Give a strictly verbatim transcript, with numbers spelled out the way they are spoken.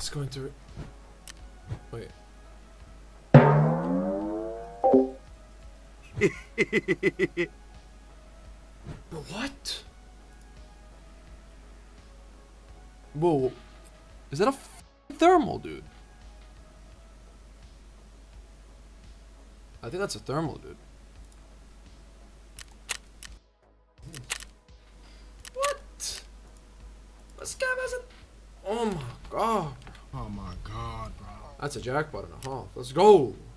It's going to... Wait. But what? Whoa. Is that a f thermal, dude? I think that's a thermal, dude. What? A Scav has it? Oh my god. Oh my god, bro. That's a jackpot and a half. Let's go.